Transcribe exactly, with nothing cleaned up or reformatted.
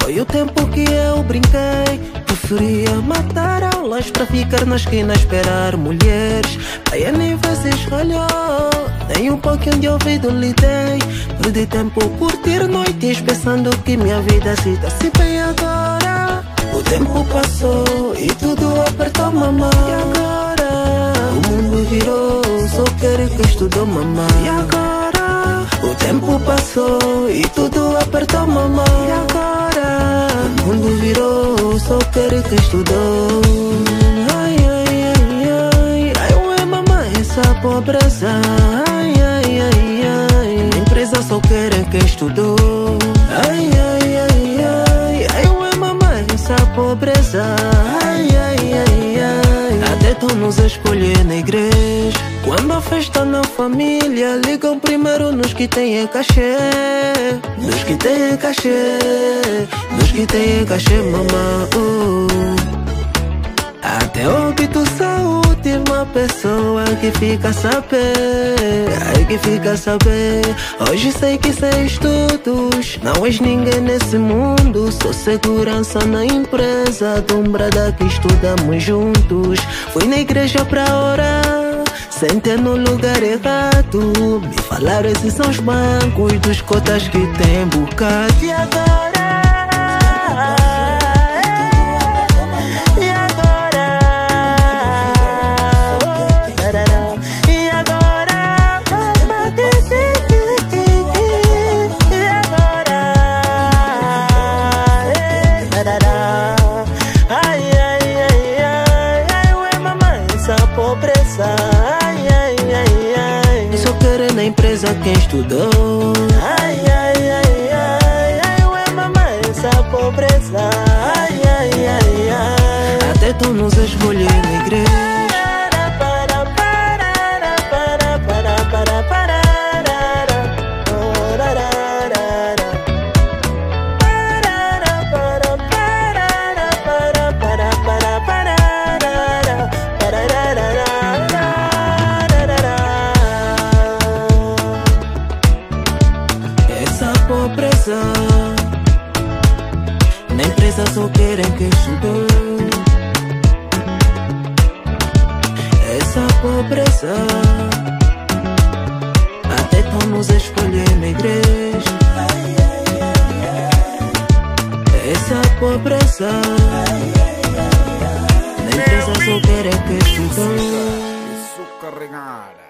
Foi o tempo que eu brinquei. Preferia matar aulas pra ficar na esquina a esperar mulheres. Aí nem vezes olhou, nem um pouquinho de ouvido lhe dei. Perdi tempo curtir noites pensando que minha vida se dá assim bem agora. O tempo passou e tudo apertou mamãe. E agora o mundo virou, só quero que estudou mamãe. E agora o tempo passou e tudo apertou mamãe. E agora o mundo virou, só quero que estudou. Ai, ai, ai, ai, ai, ué mamãe, essa pobreza. Ai, ai, ai, ai, a empresa só querem que estudou. Ai, ai, ai, ai, ai, ué mamãe, essa pobreza. Ai, ai, ai, ai, até tu nos escolher na igreja. Quando a festa na família, ligam primeiro nos que têm cachê. Nos que têm cachê, nos que têm cachê, mamãe. uh. Até óbito saúde, uma pessoa que fica a saber. Ai, que fica a saber. Hoje sei que sem estudos não és ninguém nesse mundo. Sou segurança na empresa, dombrada que estudamos juntos. Fui na igreja pra orar, sentei no lugar errado. Me falaram esses são os bancos dos cotas que tem bocado. E agora? Na empresa quem estudou. Ai, ai, ai, ai, ai, ué mamãe, essa pobreza. Ai, ai, ai, ai, até tu nos escolher na igreja. Pobreza, na empresa só querem que estudou. Essa pobreza, até tão nos escolher na igreja. Essa pobreza, na empresa só querem que estudou. Isso carregar.